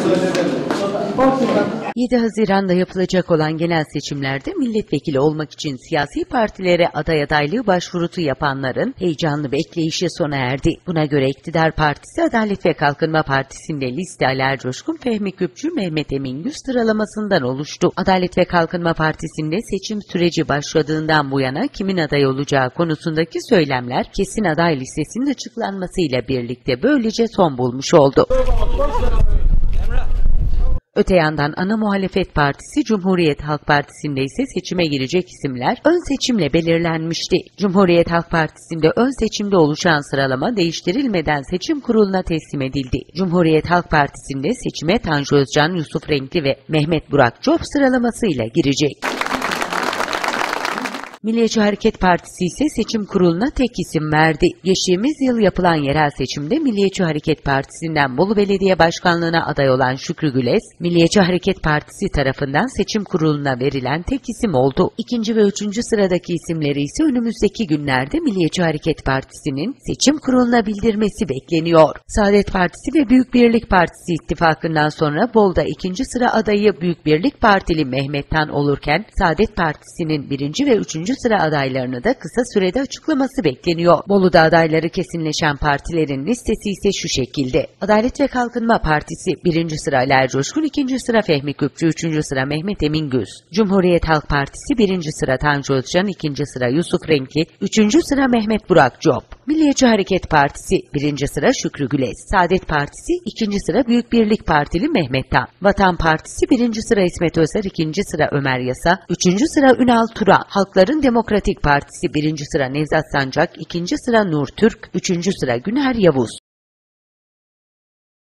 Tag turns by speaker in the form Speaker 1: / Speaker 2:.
Speaker 1: 7 Haziran'da yapılacak olan genel seçimlerde milletvekili olmak için siyasi partilere aday adaylığı başvurusu yapanların heyecanlı bekleyişi sona erdi. Buna göre İktidar Partisi Adalet ve Kalkınma Partisi'nde liste Ali Ercoşkun, Fehmi Küpçü, Mehmet Emin Güz sıralamasından oluştu. Adalet ve Kalkınma Partisi'nde seçim süreci başladığından bu yana kimin aday olacağı konusundaki söylemler kesin aday listesinin açıklanmasıyla birlikte böylece son bulmuş oldu. Öte yandan ana muhalefet partisi Cumhuriyet Halk Partisi'nde ise seçime girecek isimler ön seçimle belirlenmişti. Cumhuriyet Halk Partisi'nde ön seçimde oluşan sıralama değiştirilmeden seçim kuruluna teslim edildi. Cumhuriyet Halk Partisi'nde seçime Tanju Özcan, Yusuf Renkli ve Mehmet Burak Cop sıralamasıyla girecek. Milliyetçi Hareket Partisi ise seçim kuruluna tek isim verdi. Geçtiğimiz yıl yapılan yerel seçimde Milliyetçi Hareket Partisi'nden Bolu Belediye Başkanlığı'na aday olan Şükrü Güles, Milliyetçi Hareket Partisi tarafından seçim kuruluna verilen tek isim oldu. İkinci ve üçüncü sıradaki isimleri ise önümüzdeki günlerde Milliyetçi Hareket Partisi'nin seçim kuruluna bildirmesi bekleniyor. Saadet Partisi ve Büyük Birlik Partisi ittifakından sonra Bolu'da ikinci sıra adayı Büyük Birlik Partili Mehmet Tan olurken, Saadet Partisi'nin birinci ve üçüncü sıra adaylarını da kısa sürede açıklaması bekleniyor. Bolu'da adayları kesinleşen partilerin listesi ise şu şekilde: Adalet ve Kalkınma Partisi 1. sıra Ali Ercoşkun, 2. sıra Fehmi Küpçü, 3. sıra Mehmet Emin Güz. Cumhuriyet Halk Partisi 1. sıra Tanju Özcan, 2. sıra Yusuf Renkli, 3. sıra Mehmet Burak Cop. Milliyetçi Hareket Partisi 1. sıra Şükrü Güles. Saadet Partisi 2. sıra Büyük Birlik Partili Mehmet Tan. Vatan Partisi 1. sıra İsmet Özer, 2. sıra Ömer Yasa, 3. sıra Ünal Turan. Halkların Demokratik Partisi 1. sıra Nevzat Sancak, 2. sıra Nur Türk, 3. sıra Güner Yavuz.